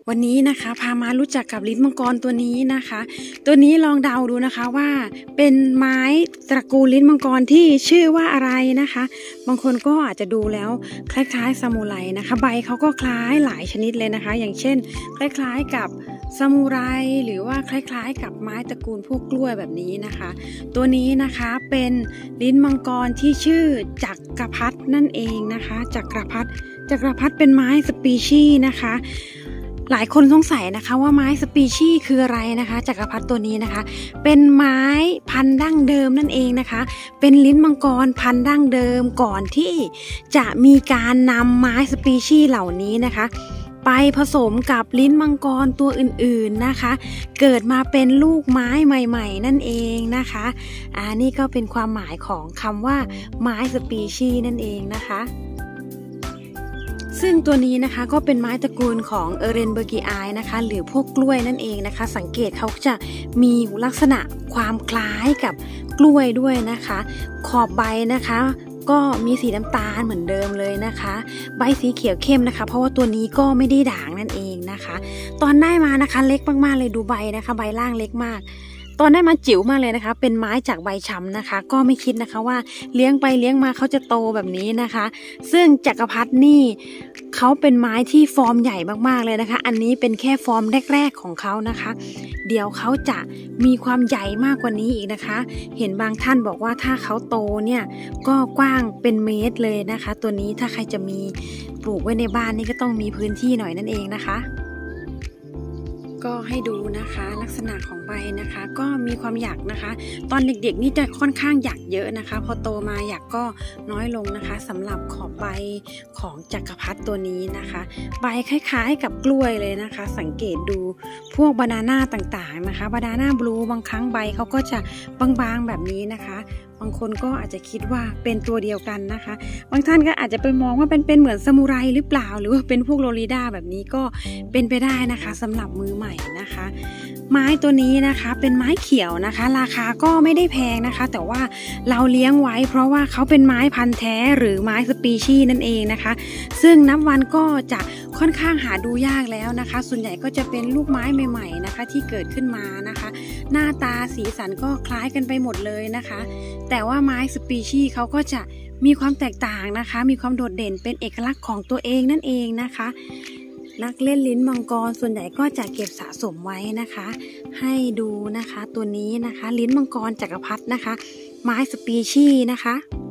วันนี้นะคะพามารู้จักกับลิ้นมังกรตัวนี้นะคะตัวนี้ลองเดาดูนะคะว่าเป็นไม้ตระกูลลิ้นมังกรที่ชื่อว่าอะไรนะคะบางคนก็อาจจะดูแล้วคล้ายๆซามูไรนะคะใบเขาก็คล้ายหลายชนิดเลยนะคะอย่างเช่นคล้ายๆกับซามูไรหรือว่าคล้ายๆกับไม้ตระกูลพวกกล้วยแบบนี้นะคะตัวนี้นะคะเป็นลิ้นมังกรที่ชื่อจักรพรรดินั่นเองนะคะจักรพรรดิเป็นไม้สปีชีส์นะคะหลายคนสงสัยนะคะว่าไม้สปีชีส์คืออะไรนะคะจักรพรรดิตัวนี้นะคะเป็นไม้พันธุ์ดั้งเดิมนั่นเองนะคะเป็นลิ้นมังกรพันธุ์ดั้งเดิมก่อนที่จะมีการนำไม้สปีชีส์เหล่านี้นะคะไปผสมกับลิ้นมังกรตัวอื่นๆนะคะเกิดมาเป็นลูกไม้ใหม่ๆนั่นเองนะคะนี่ก็เป็นความหมายของคำว่าไม้สปีชีส์นั่นเองนะคะซึ่งตัวนี้นะคะก็เป็นไม้ตระกูลของเอเรนเบอร์กีไอนะคะหรือพวกกล้วยนั่นเองนะคะสังเกตเขาจะมีลักษณะความคล้ายกับกล้วยด้วยนะคะขอบใบนะคะก็มีสีน้ำตาลเหมือนเดิมเลยนะคะใบสีเขียวเข้มนะคะเพราะว่าตัวนี้ก็ไม่ได้ด่างนั่นเองนะคะตอนได้มานะคะเล็กมากๆเลยดูใบนะคะใบล่างเล็กมากตอนได้มาจิ๋วมากเลยนะคะเป็นไม้จากใบช้ำนะคะก็ไม่คิดนะคะว่าเลี้ยงไปเลี้ยงมาเขาจะโตแบบนี้นะคะซึ่งจักรพรรดินี่เขาเป็นไม้ที่ฟอร์มใหญ่มากๆเลยนะคะอันนี้เป็นแค่ฟอร์มแรกๆของเขานะคะเดี๋ยวเขาจะมีความใหญ่มากกว่านี้อีกนะคะเห็นบางท่านบอกว่าถ้าเขาโตเนี่ยก็กว้างเป็นเมตรเลยนะคะตัวนี้ถ้าใครจะมีปลูกไว้ในบ้านนี่ก็ต้องมีพื้นที่หน่อยนั่นเองนะคะก็ให้ดูนะคะลักษณะของใบนะคะก็มีความหยักนะคะตอนเด็กๆนี่จะค่อนข้างหยักเยอะนะคะพอโตมาหยักก็น้อยลงนะคะสำหรับขอบใบของจักรพรรดิตัวนี้นะคะใบคล้ายๆกับกล้วยเลยนะคะสังเกตดูพวกบานาน่าต่างๆนะคะบานาน่าบลูบางครั้งใบเขาก็จะบางๆแบบนี้นะคะบางคนก็อาจจะคิดว่าเป็นตัวเดียวกันนะคะบางท่านก็อาจจะไปมองว่าเป็นเหมือนซามูไรหรือเปล่าหรือว่าเป็นพวกโลลิด้าแบบนี้ก็เป็นไปได้นะคะสำหรับมือใหม่นะคะไม้ตัวนี้นะคะเป็นไม้เขียวนะคะราคาก็ไม่ได้แพงนะคะแต่ว่าเราเลี้ยงไว้เพราะว่าเขาเป็นไม้พันธุ์แท้หรือไม้สปีชีส์นั่นเองนะคะซึ่งนับวันก็จะค่อนข้างหาดูยากแล้วนะคะส่วนใหญ่ก็จะเป็นลูกไม้ใหม่ๆนะคะที่เกิดขึ้นมานะคะหน้าตาสีสันก็คล้ายกันไปหมดเลยนะคะแต่ว่าไม้สปีชีส์เขาก็จะมีความแตกต่างนะคะมีความโดดเด่นเป็นเอกลักษณ์ของตัวเองนั่นเองนะคะนักเล่นลิ้นมังกรส่วนใหญ่ก็จะเก็บสะสมไว้นะคะให้ดูนะคะตัวนี้นะคะลิ้นมังกรจักรพรรดินะคะไม้สปีชีส์นะคะ